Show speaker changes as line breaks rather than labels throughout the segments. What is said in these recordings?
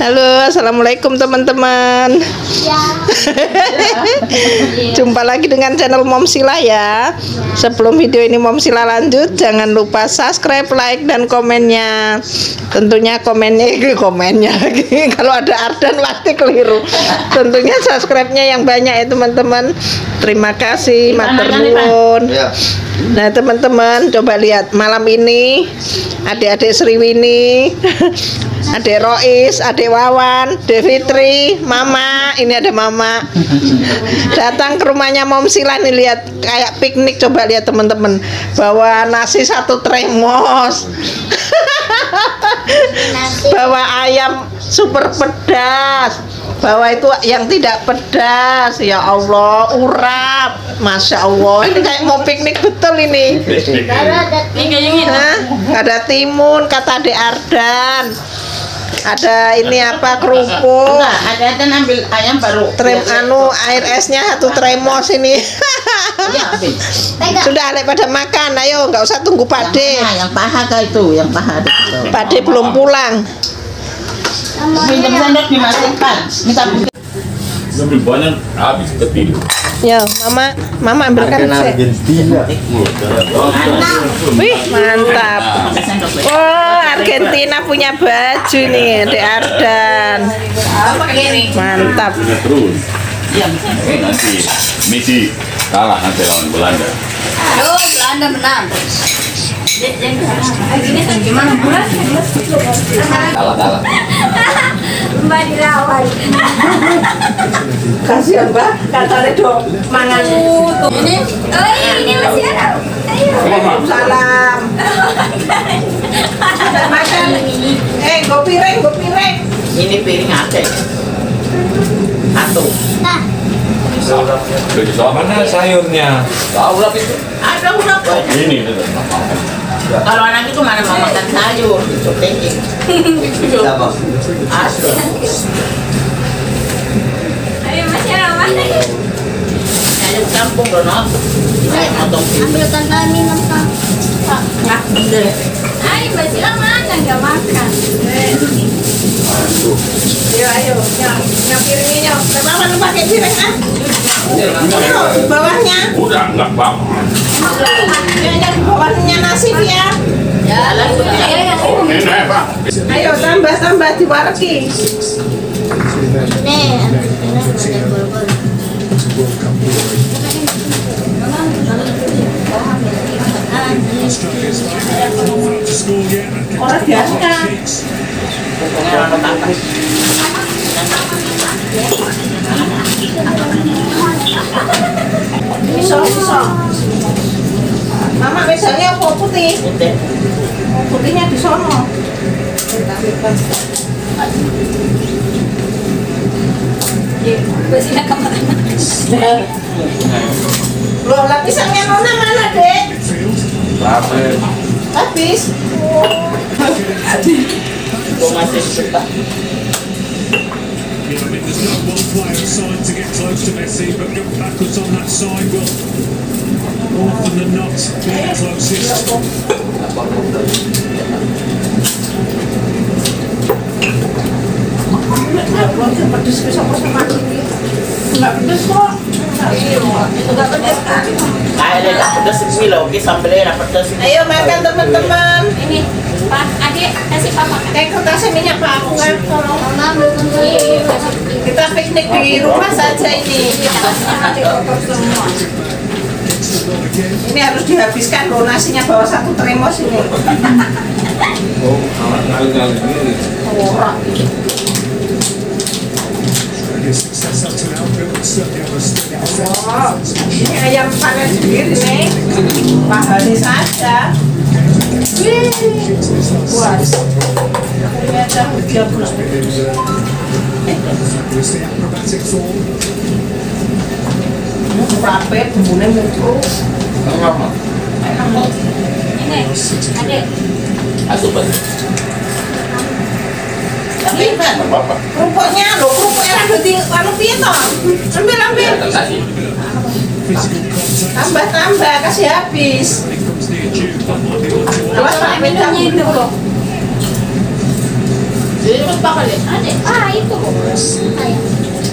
Halo, assalamualaikum teman-teman.
Ya.
Jumpa lagi dengan channel Mom Sila ya. Sebelum video ini Mom Sila lanjut, jangan lupa subscribe, like, dan komennya. Tentunya komennya kalau ada Ardan pasti keliru. Tentunya subscribe-nya yang banyak ya teman-teman. Terima kasih, matur nuwun. Nah teman-teman, coba lihat malam ini adik-adik Sriwini, adik Rois, adik Wawan, Devitri, Mama, ini ada Mama datang ke rumahnya Mom Sila nih, lihat kayak piknik. Coba lihat teman-teman, bawa nasi 1 tremos bawa ayam super pedas, bawa itu yang tidak pedas. Ya Allah, urap, Masya Allah, ini kayak mau piknik betul ini. Ada timun kata Adik Ardan, ada ini apa, kerupuk.
Ada ambil ayam baru.
Air esnya 1 tremos ini. Sudah Alek pada makan, ayo nggak usah tunggu Pade.
Yang paha kah itu, yang paha ada.
Pade belum pulang.
Pinjam sendok dimasukkan. Minta putih.
Lebih banyak habis ketidur.
Ya, Mama ambilkan sih. Wih, mantap. Oh, Argentina punya baju nih, Adik Ardan. Mantap.
Terus. Nanti Messi kalah nanti lawan Belanda.
Aduh, Belanda menang. Gimana bulan?
Kalah.
Mbak dilawan.
Kasihan Mbak, katanya dong mangan.
Ini, ini masih ada. Ayo.
Salam. Ada makan. Go piring.
Ini piring ada. Satu.
Nah,
Mana sayurnya? Tahu lah itu.
Ada berapa?
Ini.
Kalau anak itu mana mau makan sayur, dicopekin. Asli.
ayo masih ada.
Ada campur loh, no. Kayak motong
Ambilkan kami nonton. Ayo Mbak Sila mana nggak makan?
Ayo, piringnya. Kenapa lu pakai piring ah? Di bawahnya.
Udah enggak apa-apa.
Yang di bawahnya nasi ya.
Oh, enak Pak.
Ayo tambah diwareki.
Nih,
Orang biasa. Bisa. Mama misalnya apa putih? Putihnya di sono.
Mbak Sila kemana?
Loh, lapisannya Nona mana, Dek? Habis.
Itu masih suka.
There's no one player assigned to get close to Messi, but look backwards on that side will more often than not be the closest.
Pedes sama enggak pedes kok. Enggak pedes kan?
Ada pedas ini loh, sambelnya pedas.
Ayo makan teman-teman.
Ini Pak, adik kasih Papa.
Kasih minyak Pak, aku kan tolong.
Mama ambilkan dulu.
Kita piknik di rumah saja ini. Ini harus dihabiskan loh, nasinya bawa 1 tremos ini.
Oh, ngalir ini.
Orang.
Success up to now, but certainly have a steady
Oh, ini ayam panen sendiri nih. Pahali saja. Puas. Ini ada hujan pula.
with the acrobatic form.
Rape, bumbunya muncul.
Ini, adik.
Asupan.
Tapi
Apa?
kerupuknya rambut di anu piye toh? Ambil.
Kasih.
Tambah, kasih habis.
Comes near Jude, that might be on
Awas Pak,
Minumnya itu kok.
Jadi mas bakal ya?
Ada. Itu. Ayam.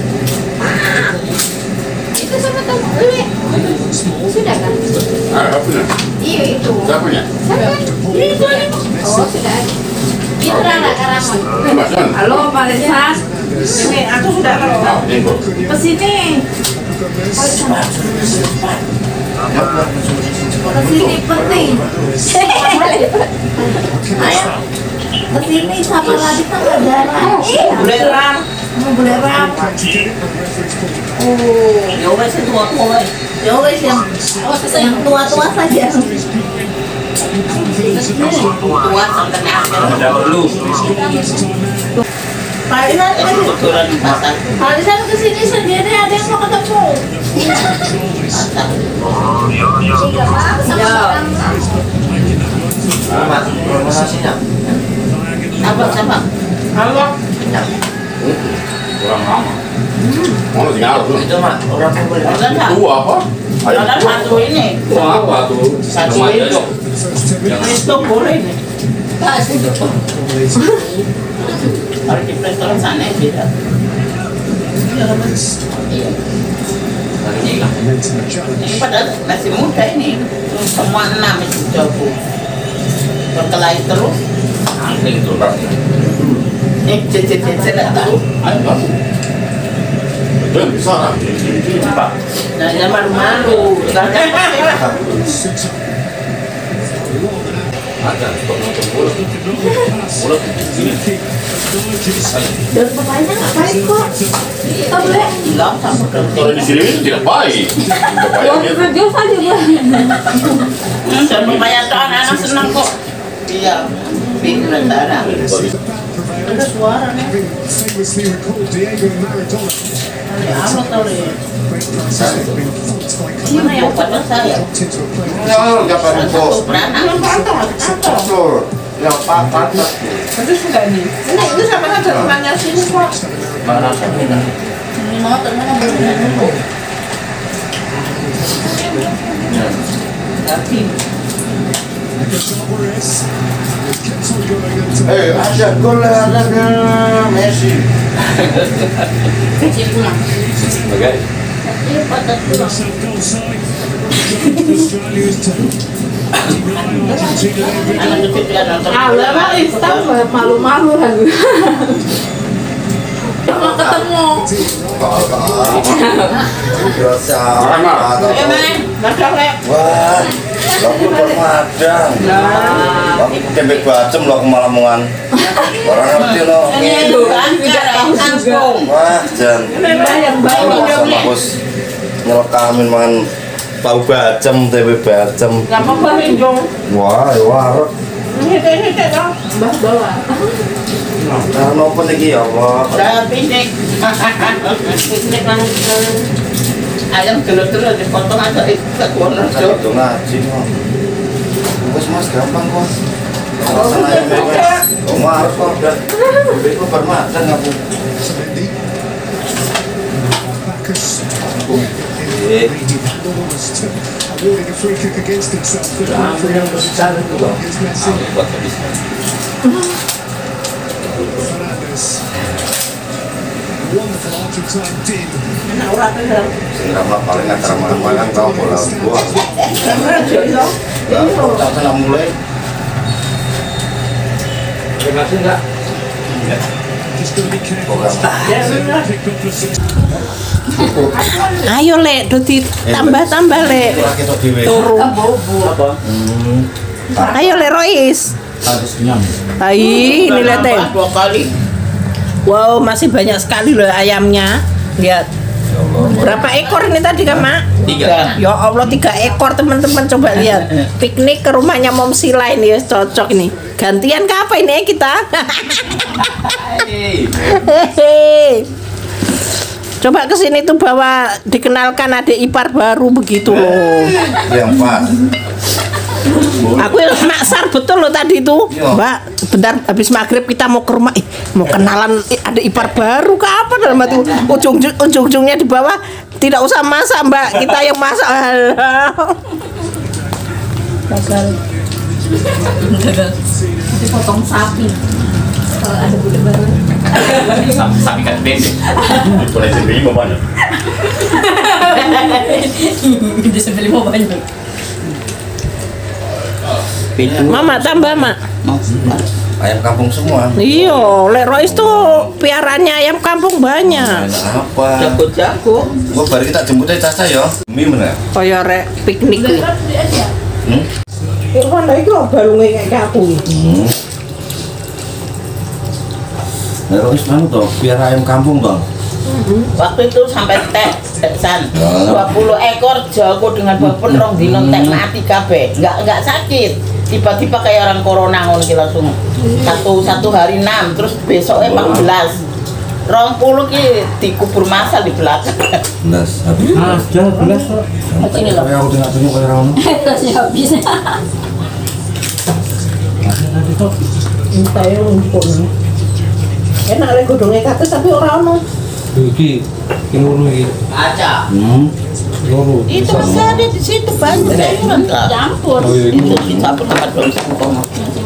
Itu sama tahu. Sudah kan?
Apa punya?
Iya itu.
Siapa punya?
Itu. Oh sudah. Itu Rara Karamon.
Mas,
Halo Pak Lesas,
Ini aku sudah tahu.
ah, ini kok.
kesini. Kesini penting. Ayo, kesini sama lagi tangga darah.
Belerang.
Mau belerang. Oh,
Ya wes itu aku wes.
ya wes yang tua-tua saja.
Tua sampai akhir.
Ada perlu.
Pak Lisan,
Kebetulan di pasar.
Pak Lisan kesini sendiri ada yang mau ketemu. Ya.
Promosinya.
Apa sama? Halo.
Kurang lama. Mau tinggal tuh.
Itu mah orang pembeli.
Tua apa? Ayo.
Ada satu ini.
Tua apa tuh?
Satu itu. Itu boleh nih. Kalau di restoran sana tidak. Iya. Ini padahal masih muda ini. Semua 6 itu jago. Berkelahi terus.
Angling tuh kan.
Cecet tidak tahu.
Ayo kan. Betul bisa lah. Pak.
Nah, dia malu-malu.
Ada penonton bola. Bola sini.
Dan bapaknya ngapain kok? Kita boleh.
Hilang sama
Kalau di sini itu tidak baik. Tidak baik gitu.
Kerja saja Bang.
Dan lumayan tuh anak-anak senang kok. Iya. Bikin antara. Ada suaranya.
Famously recalled Diego Maradona.
Ya, apa tau deh.
Great Francis had been fought by
Gimana yang pada saya?
dropped into a play.
Satu beranak.
Betul. Ya Pak pantas.
Itu sudah nih. Ini sama saja temannya sini kok. Mana saya? Ini mau teman yang berbeda dulu. Tapi
Against Alvarez. It kept on going and
Ada gol ada Messi.
Kecil pulang.
Sebagai
Iya patah pulang.
self-goal side. Australia's turn. Argentina then
anak kecil dia nonton.
Lah Pak Listan malu-malu aku. Mau ketemu.
Biasa.
Ya men, masak le.
Wah, lagu Permadang. Lagu tembek bacem lo kemalamungan. Orang ngerti lo.
Ini itu angkung.
Wah, jan.
Yang bawa.
Sama bos nyelekamin mangan tahu bacem, tempe bacem.
Gak mau balik dong.
Wah, ya warek.
Ini dong.
Mbah bawa.
Nah, nopo niki ya Allah.
Udah piknik. Piknik langsung. Ayam telur-telur dipotong atau ikut Wonosobo.
Itu ngaji kok. Bos Mas gampang kok. Alasan aja mewah. Kamu harus kok udah. Itu Permadang aku.
Mendy. Bacchus.
Eh,
Awarding a free kick against himself. Against Messi.
buat bisa.
Fernandes. Wonderful Argentine din.
Singapura paling antara makan kau bola gua. Ya, tak kena mulai.
Terima kasih enggak?
Just got to be careful. Pick up the six.
Ayo Lek, Dodi tambah-tambah Lek.
Kita diwe.
Turu. Ayo Lek Rois. Hai, ini lihat deh.
2 kali.
Wow, masih banyak sekali loh ayamnya. Lihat. Berapa ekor ini tadi kan, Mak?
3.
Ya Allah, 3 ekor teman-teman, coba lihat. Piknik ke rumahnya Mom Sila ini ya, cocok ini. Gantian ke apa ini kita? Hehehe. Coba ke sini tuh bawa dikenalkan adik ipar baru begitu loh.
Yang pas.
Aku yang maksar betul loh tadi tuh.
Iya.
Mbak, bentar habis maghrib kita mau ke rumah. Mau kenalan adik ipar baru ke apa dalam hati ujung-ujungnya di bawah. Tidak usah masak Mbak, kita yang masak. Alah.
Gagal. Dipotong sapi.
kalau ada budak baru.
Sapi kan bende. Boleh sendiri mau banyak.
Bisa beli mau banyak.
Mama tambah, Mak.
Ayam kampung semua.
Iya, Lek Rois tuh piarannya ayam kampung banyak.
Enak apa?
Jago-jago.
Gua baru kita jemput aja Caca ya. Mie mana?
Kaya rek piknik.
Hmm?
Irwan lha iku baru kayak aku.
Nah, Rois mana toh? Piara ayam kampung toh.
Waktu itu sampai teksan 20 ekor jago dengan babon rong dino tek mati kabeh. Enggak sakit. Tiba-tiba kayak orang corona ngono ki langsung. Satu hari 6 terus besoknya 14. 20 ki dikubur masal di belakang.
Belas, habis.
Belas.
Ini loh.
Kayak aku tengah-tengah kayak orang.
Terusnya habis.
Saya rumpun. Enak lek godhonge kates tapi ora ono.
Iki ngono iki.
Aja.
Loro.
Itu masih ada di situ banyak sayuran tak.
Campur.
Oh iya.
Itu dicampur tempat dong singkong.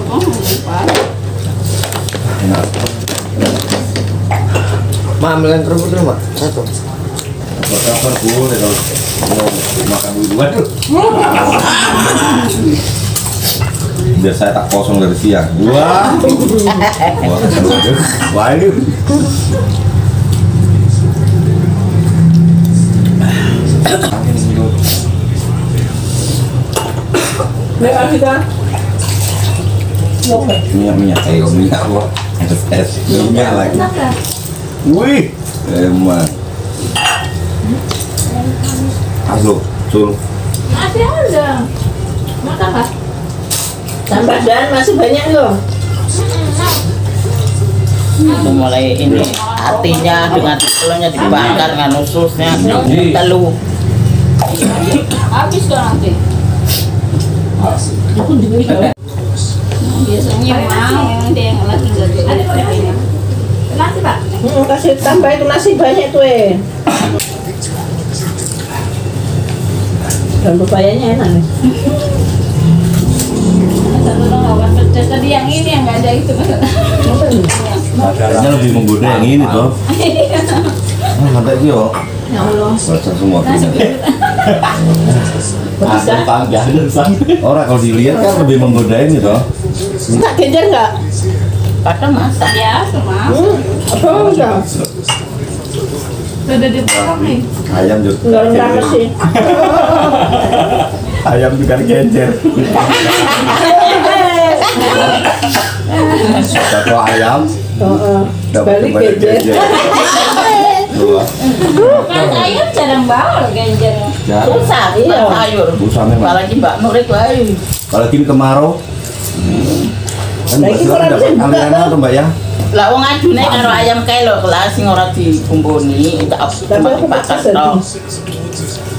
Enak.
Mak, ambilin kerupuk dulu, Mak. Satu.
Kapan boleh kalau mau makan dulu. Waduh. Biar saya tak kosong dari siang. Wah. Wah ini. Minyak gua. Minyak lagi. Wih, emang. Aduh, suruh.
Masih ada. Makan Pak.
Tambah dan masih banyak loh.
Itu mulai ini hatinya dengan telurnya dibakar dengan ususnya telur.
Habis kan nanti. Biasanya mau dia yang lagi nggak ada nasi Pak.
Kasih tambah itu nasi banyak tuh Dan pepayanya enak nih.
Satu lawan pedas tadi yang ini yang nggak ada itu.
Makanannya lebih menggoda yang ini toh. Mantap sih yo.
Ya Allah.
Baca semua
Nasi
Ada tangga, orang kalau dilihat kan lebih menggoda ini toh.
Enggak genjer enggak?
Kadang masak.
ya semua.
Apa enggak?
Sudah dipotong nih.
Ayam juga.
Enggak enggak sih.
Ayam juga genjer. Satu ayam. Dapat
Balik
banyak
genjer.
Dua.
Kan ayam jarang bawa genjer.
Susah iya sayur.
Susah memang.
Apalagi Mbak Nur itu ayo.
Kalau gini kemarau. Kan
Lagi
Mbak
kurang
dapat
sih, buka,
anggaran atau Mbak ya?
Lah wong adune karo ayam kae lho kelas sing ora dikumpuni, tak
Tapi aku
dibakar
pesen.
tok.